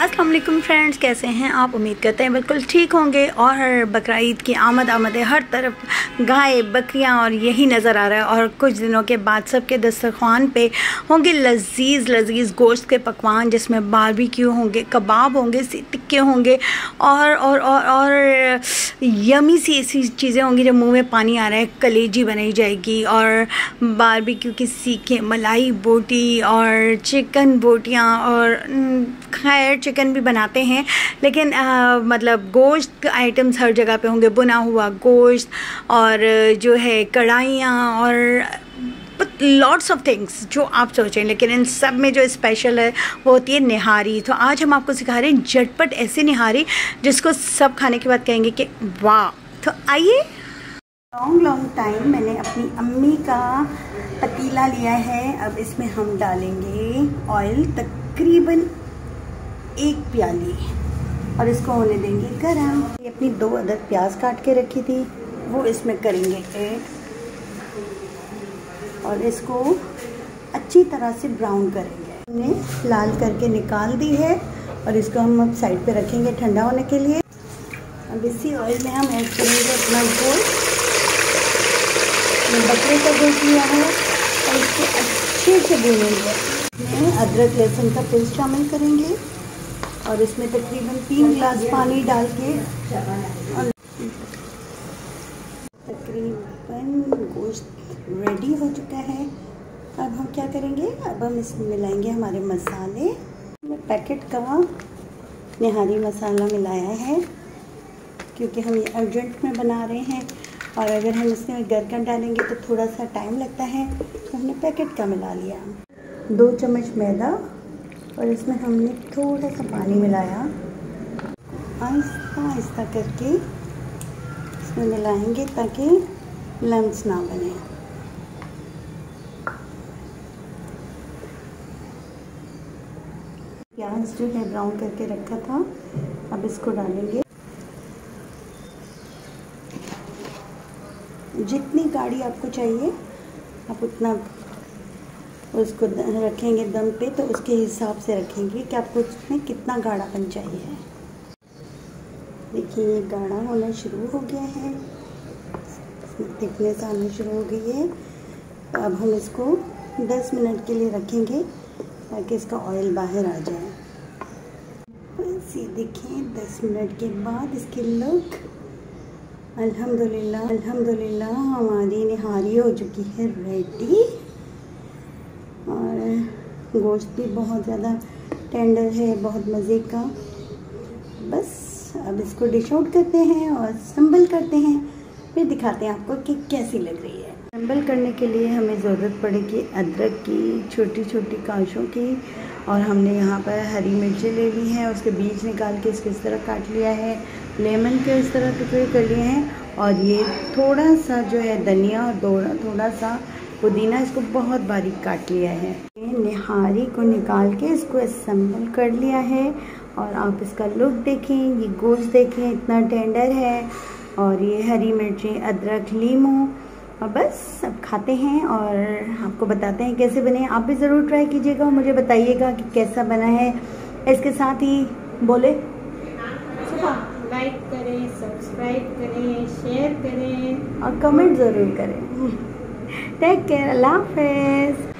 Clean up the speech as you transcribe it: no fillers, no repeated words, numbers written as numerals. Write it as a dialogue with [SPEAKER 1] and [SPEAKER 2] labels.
[SPEAKER 1] अस्सलाम वालेकुम फ्रेंड्स, कैसे हैं आप? उम्मीद करते हैं बिल्कुल ठीक होंगे। और बकरा ईद की आमद है, हर तरफ गाय बकरियां और यही नज़र आ रहा है। और कुछ दिनों के बाद सबके दस्तरखान पे होंगे लजीज़ गोश्त के पकवान, जिसमें बारबेक्यू होंगे, कबाब होंगे, टिक्के होंगे और यमी सी ऐसी चीज़ें होंगी जो मुंह में पानी आ रहा है। कलेजी बनाई जाएगी और बारबेक्यू की सीखें, मलाई बोटी और चिकन बोटियाँ, और खैर चिकन भी बनाते हैं, लेकिन मतलब गोश्त आइटम्स हर जगह पे होंगे, बुना हुआ गोश्त और जो है कढ़ाइयाँ और लॉट्स ऑफ थिंग्स जो आप सोचें। लेकिन इन सब में जो स्पेशल है वो होती है निहारी। तो आज हम आपको सिखा रहे हैं झटपट ऐसी निहारी जिसको सब खाने के बाद कहेंगे कि वाह। तो आइए। लॉन्ग टाइम मैंने अपनी अम्मी का पतीला लिया है। अब इसमें हम डालेंगे ऑयल, तकरीबन 1 प्याली, और इसको होने देंगे गरम। ये अपनी 2 अदद प्याज काट के रखी थी वो इसमें करेंगे ऐड, और इसको अच्छी तरह से ब्राउन करेंगे। हमने लाल करके निकाल दी है और इसको हम अब साइड पे रखेंगे ठंडा होने के लिए। अब इसी ऑयल में हम ऐड करेंगे अपना गोश्त, बकरे का गोश्त लिया है, और इसको अच्छे से भूनेंगे। इसमें अदरक लहसुन का पेस्ट शामिल करेंगे और इसमें तकरीबन 3 गिलास पानी डाल के, और तकरीबन गोश्त रेडी हो चुका है। अब हम क्या करेंगे, अब हम इसमें मिलाएंगे हमारे मसाले। मैं पैकेट का निहारी मसाला मिलाया है क्योंकि हम ये अर्जेंट में बना रहे हैं, और अगर हम इसमें गरकन डालेंगे तो थोड़ा सा टाइम लगता है, तो हमने पैकेट का मिला लिया। 2 चम्मच मैदा, और इसमें हमने थोड़ा सा पानी मिलाया। आहिस्ता आहिस्ता करके इसमें मिलाएंगे ताकि लम्स ना बने। प्याज जो है ब्राउन करके रखा था, अब इसको डालेंगे। जितनी गाढ़ी आपको चाहिए आप उतना उसको रखेंगे दम पे, तो उसके हिसाब से रखेंगे कि आपको उसमें कितना गाढ़ापन चाहिए। देखिए ये गाढ़ा होना शुरू हो गया है, थिकनेस आना शुरू हो गई है। तो अब हम इसको 10 मिनट के लिए रखेंगे ताकि इसका ऑयल बाहर आ जाए। देखिए 10 मिनट के बाद इसकी लुक अल्हम्दुलिल्लाह हमारी निहारी हो चुकी है रेडी। और गोश्त भी बहुत ज़्यादा टेंडर है, बहुत मज़े का। बस अब इसको डिश आउट करते हैं और संभल करते हैं, फिर दिखाते हैं आपको कि कैसी लग रही है। संभल करने के लिए हमें ज़रूरत पड़ेगी अदरक की छोटी छोटी काशों की, और हमने यहाँ पर हरी मिर्चें ले ली हैं, उसके बीज निकाल के इसको इस तरह काट लिया है। लेमन के इस तरह टुकड़े कर लिए हैं, और ये थोड़ा सा जो है धनिया और थोड़ा सा पुदीना, इसको बहुत बारीक काट लिया है। निहारी को निकाल के इसको असेंबल कर लिया है, और आप इसका लुक देखें, ये गोश्त देखें इतना टेंडर है, और ये हरी मिर्चें, अदरक, लीमू। और बस अब खाते हैं और आपको बताते हैं कैसे बने। आप भी ज़रूर ट्राई कीजिएगा और मुझे बताइएगा कि कैसा बना है। इसके साथ ही बोले
[SPEAKER 2] लाइक करें, सब्सक्राइब करें, शेयर करें
[SPEAKER 1] और कमेंट ज़रूर करें। टेक केयर, अल्लाह हाफ़िज़।